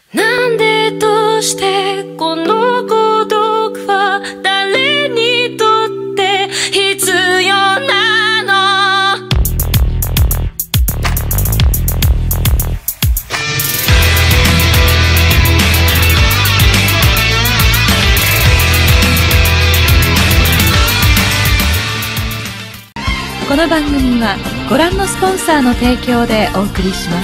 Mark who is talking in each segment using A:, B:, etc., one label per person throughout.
A: なんでどうしてこの孤独は誰にとって必要なの？
B: この番組はご覧のスポンサーの提供でお送りします。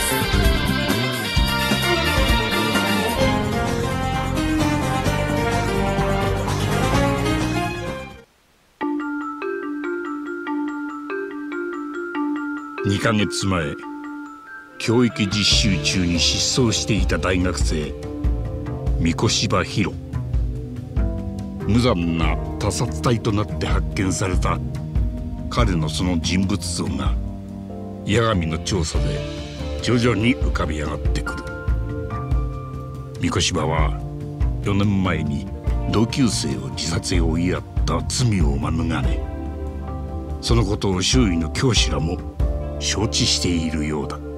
C: 2ヶ月前、教育実習中に失踪していた大学生三越柴博。無残な他殺体となって発見された彼のその人物像が八神の調査で徐々に浮かび上がってくる。三越柴は4年前に同級生を自殺へ追いやった罪を免れ、そのことを周囲の教師らも承知しているようだった。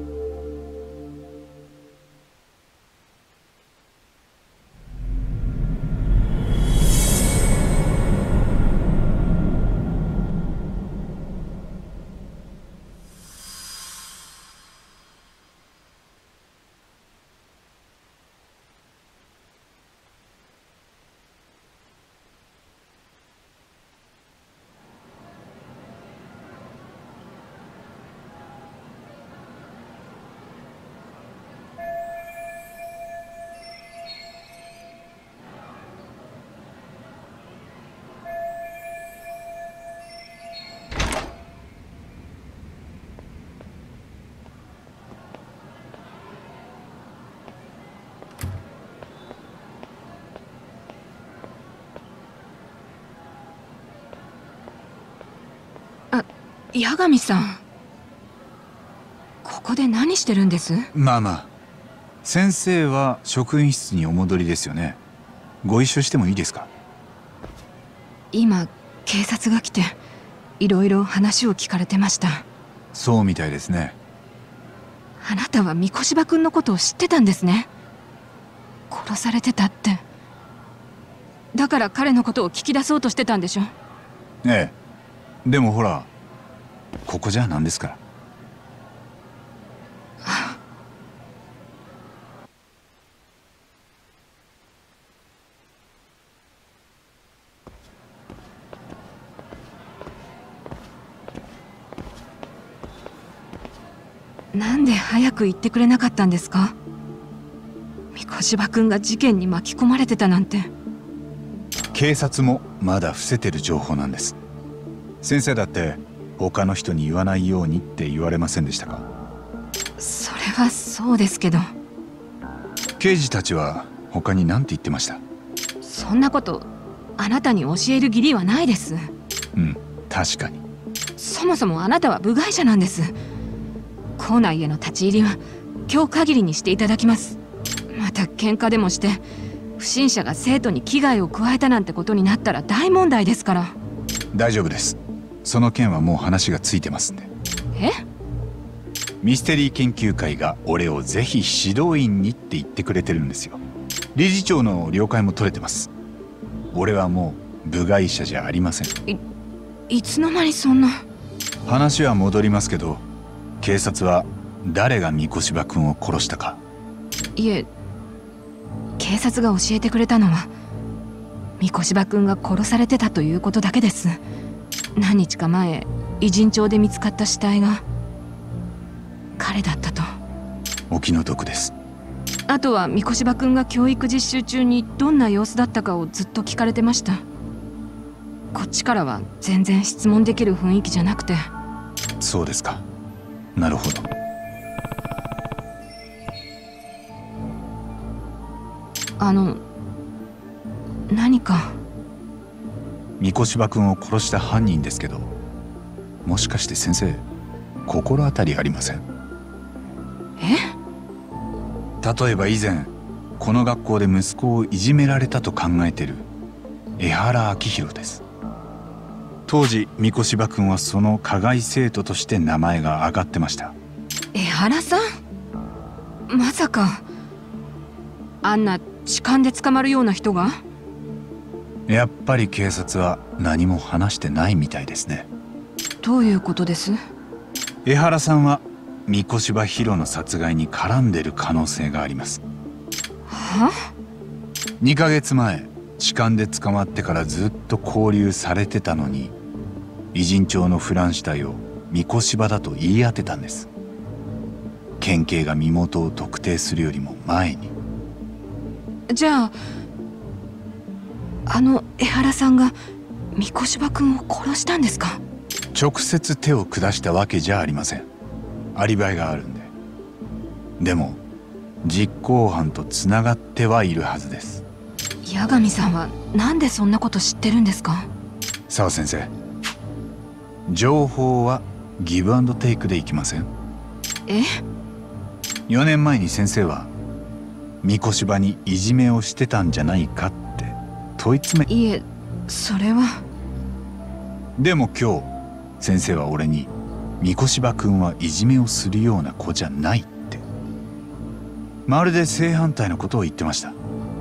D: 八神さん、ここで何してるんです？
E: まあまあ、先生は職員室にお戻りですよね。ご一緒してもいいですか？
D: 今警察が来ていろいろ話を聞かれてました。
E: そうみたいですね。
D: あなたは三越柴君のことを知ってたんですね。殺されてたって。だから彼のことを聞き出そうとしてたんでしょ？
E: ええ、でもほら、ここじゃなんですから。
D: なんで早く言ってくれなかったんですか？三越柴君が事件に巻き込まれてたなんて。
E: 警察もまだ伏せてる情報なんです。先生だって他の人に言わないようにって言われませんでしたか？
D: それはそうですけど。
E: 刑事たちは他に何て言ってました？
D: そんなことあなたに教える義理はないです。
E: うん、確かに。
D: そもそもあなたは部外者なんです。校内への立ち入りは今日限りにしていただきます。また喧嘩でもして不審者が生徒に危害を加えたなんてことになったら大問題ですから。
E: 大丈夫です。その件はもう話がついてますんで。
D: え？
E: ミステリー研究会が俺をぜひ指導員にって言ってくれてるんですよ。理事長の了解も取れてます。俺はもう部外者じゃありません。
D: いつの間にそんな。
E: 話は戻りますけど、警察は誰が三越柴君を殺したか。
D: いえ、警察が教えてくれたのは三越柴君が殺されてたということだけです。何日か前、偉人町で見つかった死体が彼だったと。
E: お気の毒です。
D: あとは三越柴君が教育実習中にどんな様子だったかをずっと聞かれてました。こっちからは全然質問できる雰囲気じゃなくて。
E: そうですか。なるほど。
D: 何か。
E: 三越柴君を殺した犯人ですけど、もしかして先生、心当たりありません？
D: え？
E: 例えば以前この学校で息子をいじめられたと考えてる江原明弘です。当時三越柴君はその加害生徒として名前が挙がってました。
D: 江原さん？まさかあんな痴漢で捕まるような人が？
E: やっぱり警察は何も話してないみたいですね。
D: どういうことです？
E: 江原さんは三越柴博の殺害に絡んでる可能性があります。
D: は
E: ？2ヶ月前痴漢で捕まってからずっと勾留されてたのに、偉人帳のフラン死体を三越柴だと言い当てたんです。県警が身元を特定するよりも前に。
D: じゃあ江原さんが三越柴君を殺したんですか？
E: 直接手を下したわけじゃありません。アリバイがあるんで。でも実行犯とつながってはいるはずです。
D: 八神さんはなんでそんなこと知ってるんですか？
E: 澤先生、情報はギブアンドテイクでいきません？
D: え
E: ？4年前に先生は三越柴にいじめをしてたんじゃないかって問い詰め。
D: いえ、それは。
E: でも今日先生は俺に三越柴君はいじめをするような子じゃないって、まるで正反対のことを言ってました。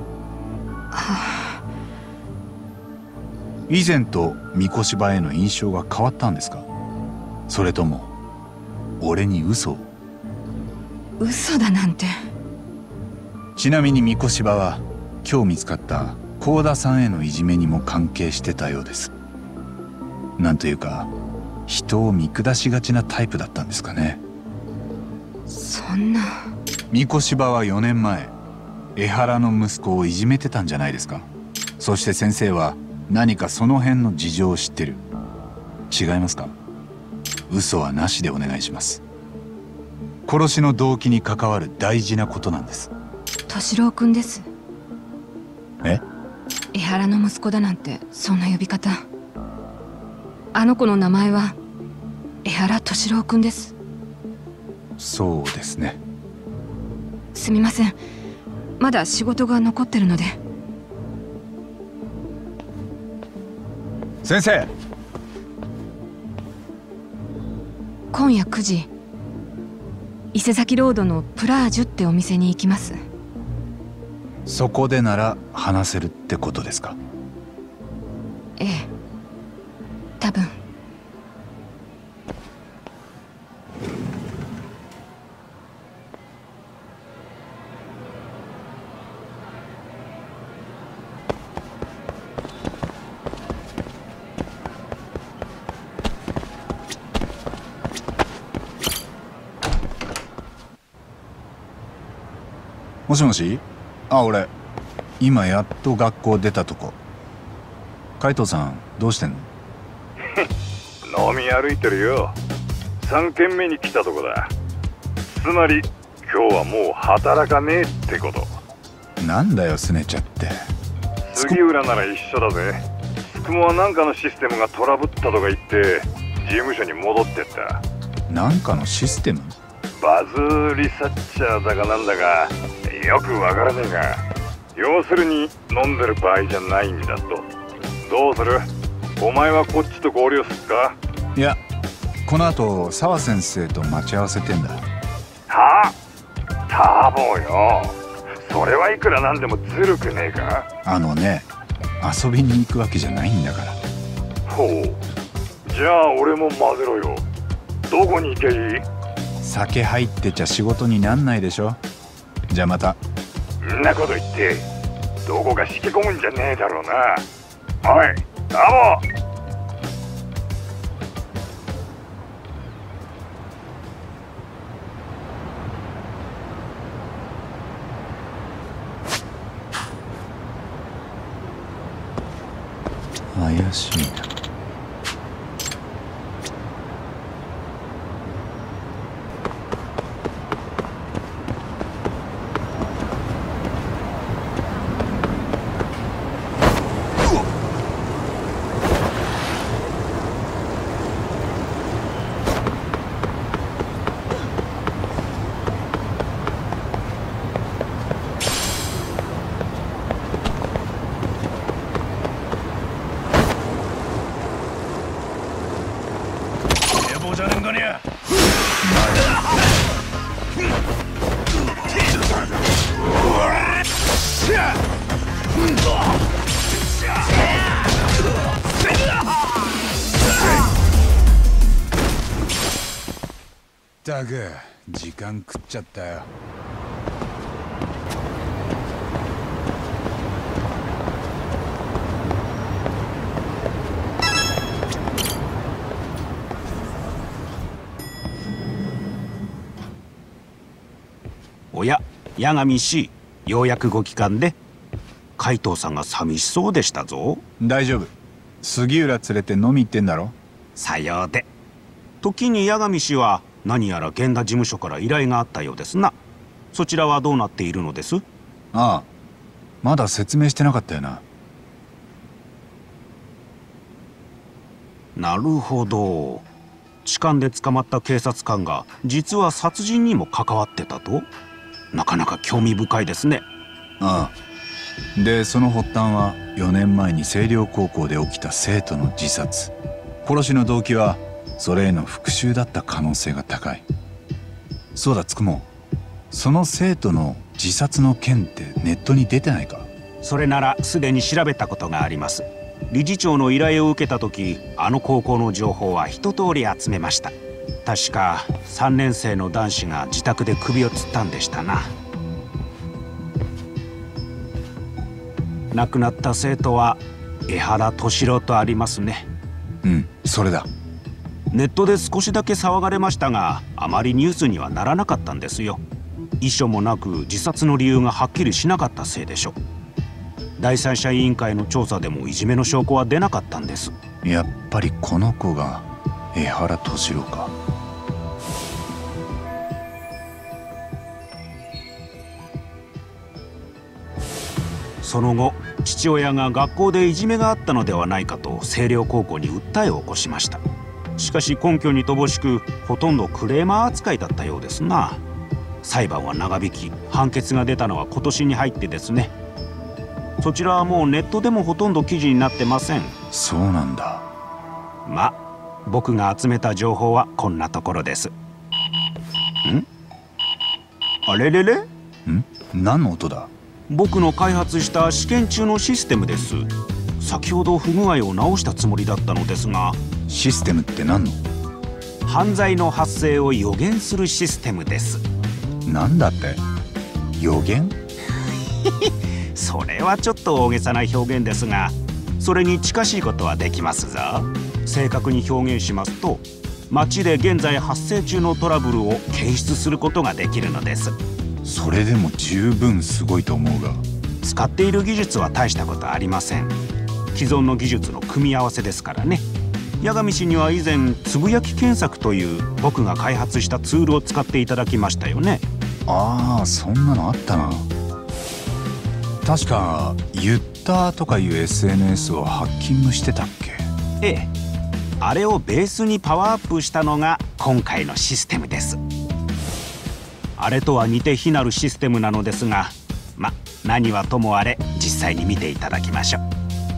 E: 以前と三越柴への印象が変わったんですか？それとも俺に嘘を？
D: 嘘だなんて。
E: ちなみに三越柴は今日見つかった幸田さんへのいじめにも関係してたようです。なんというか人を見下しがちなタイプだったんですかね。
D: そんな。
E: 三越柴は4年前江原の息子をいじめてたんじゃないですか？そして先生は何かその辺の事情を知ってる。違いますか？嘘はなしでお願いします。殺しの動機に関わる大事なことなんです。
D: 敏郎君です。
E: え？
D: 江原の息子だなんてそんな呼び方。あの子の名前は江原敏郎君です。
E: そうですね。
D: すみません、まだ仕事が残ってるので。
E: 先生、
D: 今夜9時伊勢崎ロードのプラージュってお店に行きます。
E: そこでなら話せるってことですか？
D: ええ、多分。
E: もしもし。俺今やっと学校出たとこ。海藤さんどうしてんの？
F: 飲み歩いてるよ。3軒目に来たとこだ。つまり今日はもう働かねえってこと。
E: なんだよすねちゃって。
F: 杉浦なら一緒だぜ。つくもは何かのシステムがトラブったとか言って事務所に戻ってった。
E: なんかのシステム？
F: バズリサッチャーだかなんだかよくわからねえが、要するに飲んでる場合じゃないんだと。どうする？お前はこっちと合流すっか？
E: いや、この後澤先生と待ち合わせてんだ。
F: はあ？多忙よ。それはいくらなんでもずるくねえか？
E: 遊びに行くわけじゃないんだから。
F: ほう。じゃあ俺も混ぜろよ。どこに行けばいい？
E: 酒入ってちゃ仕事になんないでしょ。じゃあまた。
F: んなこと言ってどこか引き込むんじゃねえだろうな。おい、アボ。
E: 怪しいな。 ったく時間食っちゃったよ。
G: おや、八神氏、ようやくご帰還で。海藤さんが寂しそうでしたぞ。
E: 大丈夫。杉浦連れて飲み行ってんだろ。
G: さようで。時に八神氏は何やら源田事務所から依頼があったようですな。そちらはどうなっているのです？
E: ああ、まだ説明してなかったよな。
G: なるほど。痴漢で捕まった警察官が実は殺人にも関わってたと？なかなか興味深いですね。
E: ああ。でその発端は4年前に星稜高校で起きた生徒の自殺。殺しの動機はそれへの復讐だった可能性が高い。そうだ、つくもその生徒の自殺の件ってネットに出てないか？
G: それならすでに調べたことがあります。理事長の依頼を受けた時、あの高校の情報は一通り集めました。確か3年生の男子が自宅で首を吊ったんでしたな。亡くなった生徒は江原敏郎とありますね。
E: うん、それだ。
G: ネットで少しだけ騒がれましたが、あまりニュースにはならなかったんですよ。遺書もなく自殺の理由がはっきりしなかったせいでしょ。第三者委員会の調査でもいじめの証拠は出なかったんです。
E: やっぱりこの子が江原敏郎か。
G: その後、父親が学校でいじめがあったのではないかと星稜高校に訴えを起こしました。しかし根拠に乏しく、ほとんどクレーマー扱いだったようですな。裁判は長引き、判決が出たのは今年に入ってですね。そちらはもうネットでもほとんど記事になってません。
E: そうなんだ。
G: ま、僕が集めた情報はこんなところです。あれれれ？
E: 何の音だ？
G: 僕の開発した試験中のシステムです。先ほど不具合を直したつもりだったのですが。
E: システムって何の？
G: 犯罪の発生を予言するシステムです。
E: なんだって？予言？
G: それはちょっと大げさな表現ですが、それに近しいことはできますぞ。正確に表現しますと、街で現在発生中のトラブルを検出することができるのです。
E: それでも十分すごいと思うが。
G: 使っている技術は大したことありません。既存の技術の組み合わせですからね。八神氏には以前つぶやき検索という僕が開発したツールを使っていただきましたよね。
E: ああ、そんなのあったな。確かユッターとかいう SNS をハッキングしてたっけ？
G: ええ、あれをベースにパワーアップしたのが今回のシステムです。あれとは似て非なるシステムなのですが、何はともあれ実際に見ていただきましょう。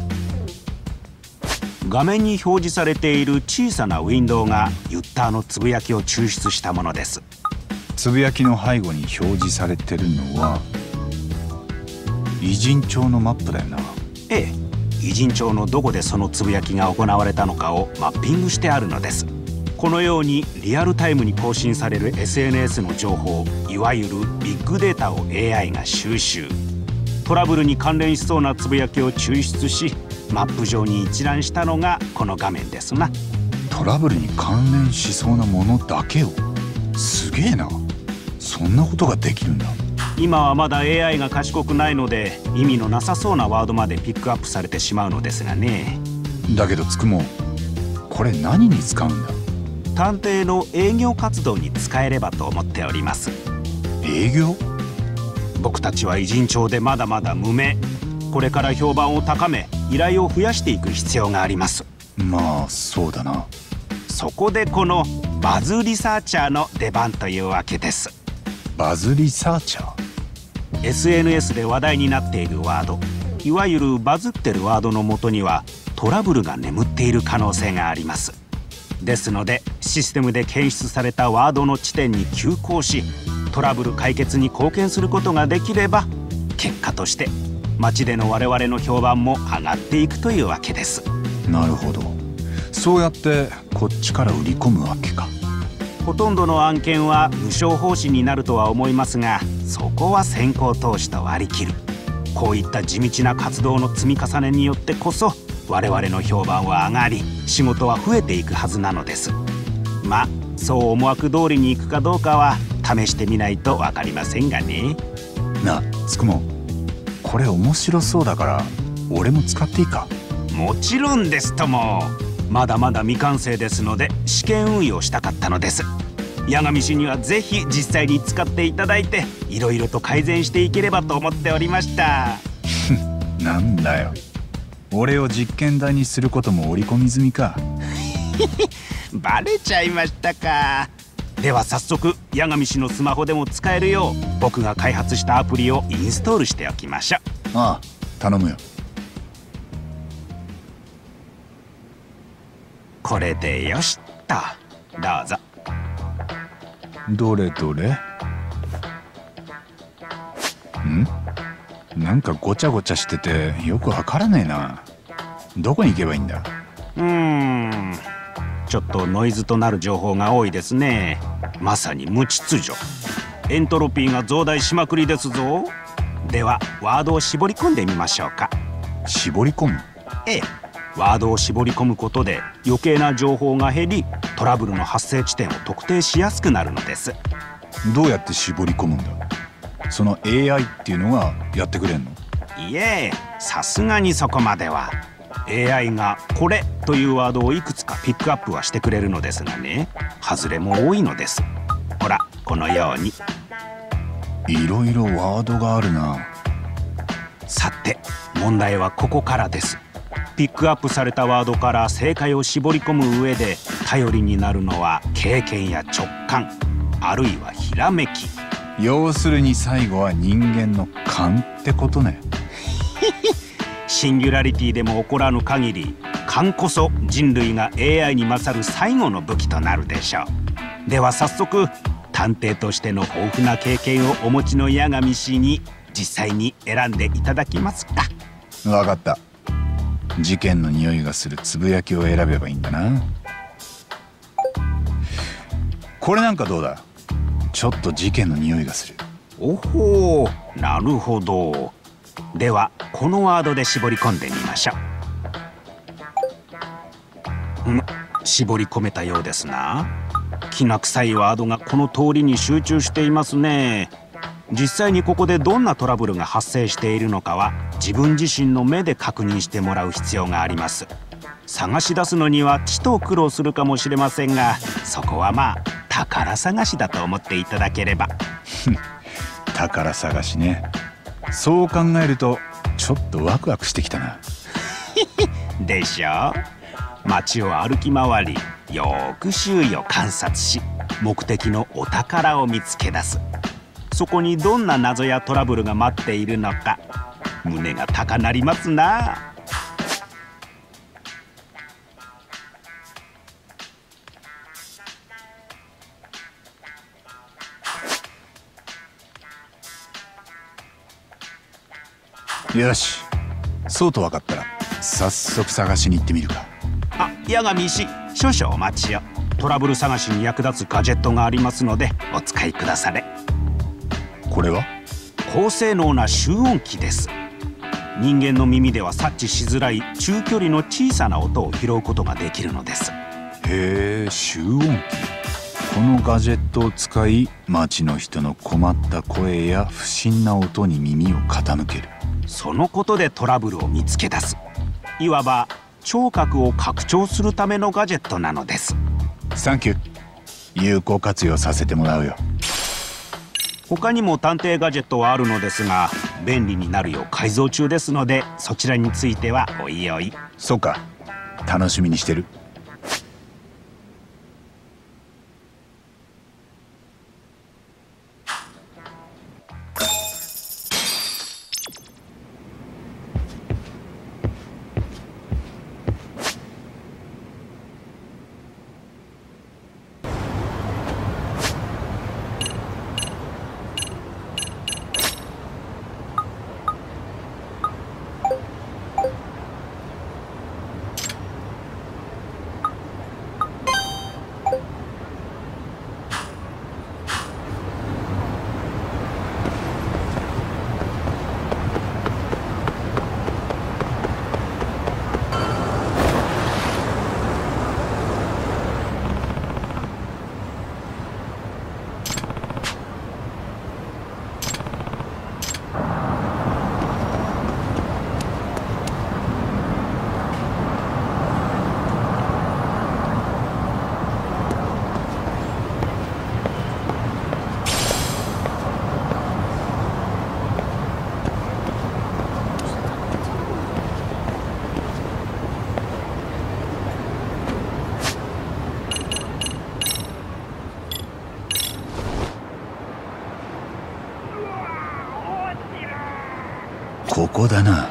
G: 画面に表示されている小さなウィンドウがユッターのつぶやきを抽出したものです。
E: つぶやきの背後に表示されてるのは偉人帳のマップだよな。
G: ええ、偉人帳のどこでそのつぶやきが行われたのかをマッピングしてあるのです。このようにリアルタイムに更新される SNS の情報、いわゆるビッグデータを AI が収集。トラブルに関連しそうなつぶやきを抽出し、マップ上に一覧したのがこの画面ですな。
E: トラブルに関連しそうなものだけを？すげえな。そんなことができるんだ。
G: 今はまだ AI が賢くないので、意味のなさそうなワードまでピックアップされてしまうのですがね。
E: だけどつくも、これ何に使うんだ？
G: 探偵の営業活動に使えればと思っております。
E: 営業？
G: 僕たちは偉人帳でまだまだ無名。これから評判を高め、依頼を増やしていく必要があります。
E: まあそうだな。
G: そこでこのバズリサーチャーの出番というわけです。
E: バズリサーチャー？
G: SNS で話題になっているワード、いわゆるバズってるワードの元にはトラブルが眠っている可能性があります。ですのでシステムで検出されたワードの地点に急行し、トラブル解決に貢献することができれば結果として町での我々の評判も上がっていくというわけです。
E: なるほど。そうやってこっちから売り込むわけか。
G: ほとんどの案件は無償奉仕になるとは思いますが、そこは先行投資と割り切る。こういった地道な活動の積み重ねによってこそ我々の評判は上がり、仕事は増えていくはずなのです。まあそう思惑通りにいくかどうかは試してみないと分かりませんがね。
E: なあつくも、これ面白そうだから俺も使っていいか？
G: もちろんですとも。まだまだ未完成ですので試験運用したかったのです。八神氏にはぜひ実際に使っていただいて、いろいろと改善していければと思っておりました。
E: なんだよ、俺を実験台にすることも織り込み済みか。
G: バレちゃいましたか。では早速八神氏のスマホでも使えるよう僕が開発したアプリをインストールしておきましょう。
E: ああ、頼むよ。
G: これでよしっと、どうぞ。
E: どれどれ？なんかごちゃごちゃしててよくわからねえな。どこに行けばいいんだ？
G: ちょっとノイズとなる情報が多いですね。まさに無秩序。エントロピーが増大しまくりですぞ。ではワードを絞り込んでみましょうか。
E: 絞り込む？
G: ええ、ワードを絞り込むことで余計な情報が減り、トラブルの発生地点を特定しやすくなるのです。
E: どうやって絞り込むんだ？その AI っていうのがやってくれんの？
G: いえ、さすがにそこまでは。AI がこれというワードをいくつかピックアップはしてくれるのですがね、外れも多いのです。ほらこのように。
E: いろいろワードがあるな。
G: さて問題はここからです。ピックアップされたワードから正解を絞り込む上で頼りになるのは経験や直感、あるいはひらめき。
E: 要するに最後は人間の勘ってことね。
G: シンギュラリティでも起こらぬ限り、勘こそ人類が AI に勝る最後の武器となるでしょう。では早速探偵としての豊富な経験をお持ちの八神氏に実際に選んでいただきますか。
E: わかった。事件の匂いがするつぶやきを選べばいいんだな。これなんかどうだ？ちょっと事件の匂いがする。
G: おほう、なるほど。ではこのワードで絞り込んでみましょう。絞り込めたようですな。きな臭いワードがこの通りに集中していますね。実際にここでどんなトラブルが発生しているのかは自分自身の目で確認してもらう必要があります。探し出すのにはちと苦労するかもしれませんが、そこはまあ宝探しだと思っていただければ。
E: 宝探しね。そう考えるとちょっとワクワクしてきたな。
G: でしょう。街を歩き回り、よーく周囲を観察し、目的のお宝を見つけ出す。そこにどんな謎やトラブルが待っているのか、胸が高鳴りますな。
E: よし、そうと分かったら早速探しに行ってみるか。
G: あ、八神氏、少々お待ちを。トラブル探しに役立つガジェットがありますのでお使いくだされ。
E: これは
G: 高性能な集音機です。人間の耳では察知しづらい中距離の小さな音を拾うことができるのです。
E: へえ、集音機。このガジェットを使い、街の人の困った声や不審な音に耳を傾ける。
G: そのことでトラブルを見つけ出す。いわば聴覚を拡張するためのガジェットなのです。
E: サンキュー。有効活用させてもらうよ。
G: 他にも探偵ガジェットはあるのですが、便利になるよう改造中ですので、そちらについてはおいおい。
E: そうか、楽しみにしてる。 ここだな。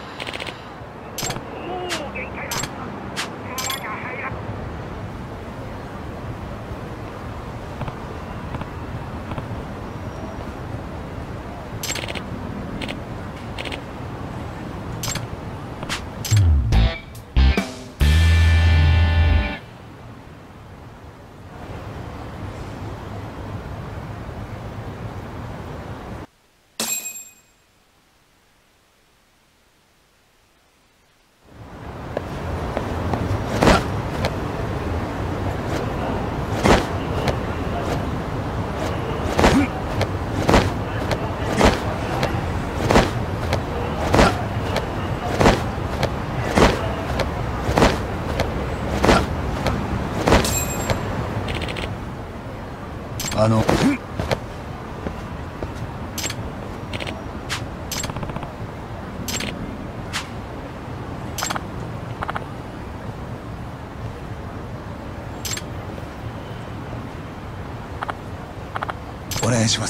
E: お願いします。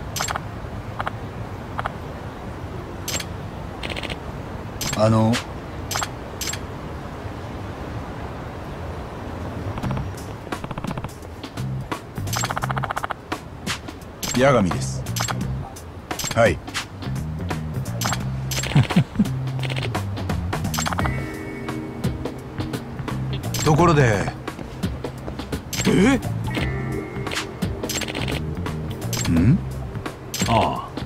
E: 八神です。はい。ところで、ん？
G: ああ。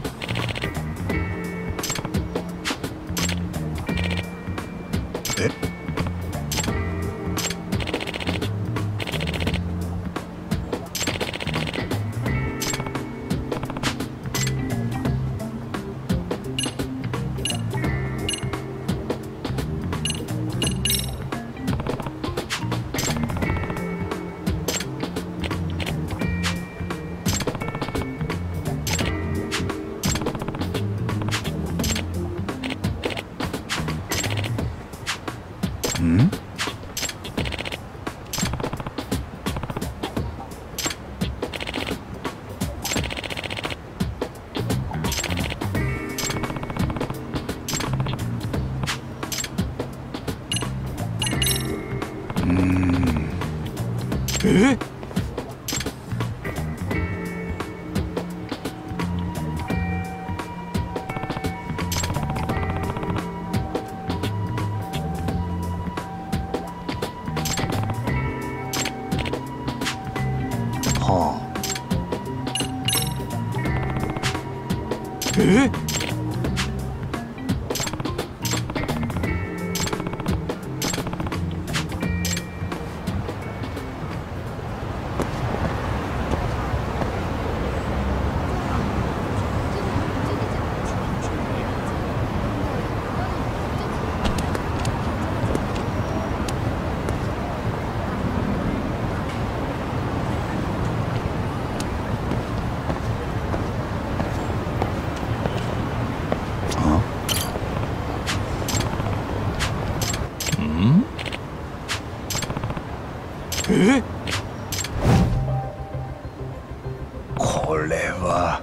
G: これは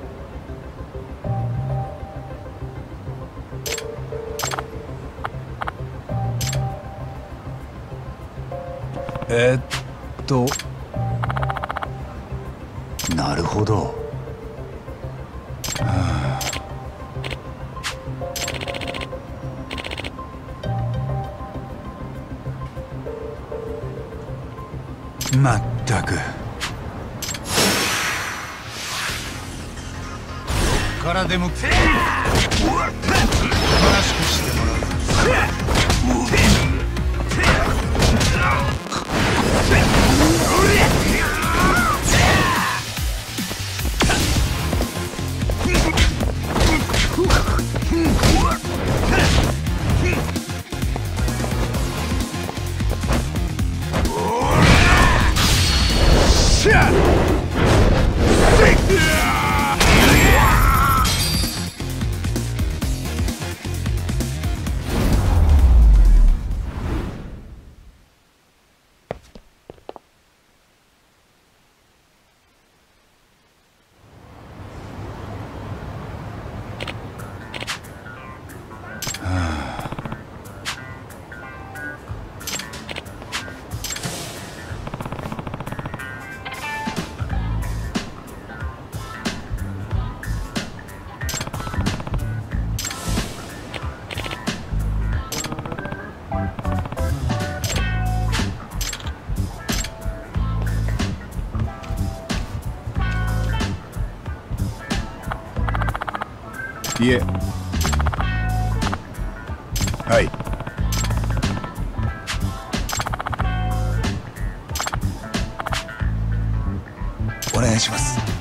G: なるほど。まったく。どっからでも来ておとなしくしてもらう。
H: いえ。はい。お願いします。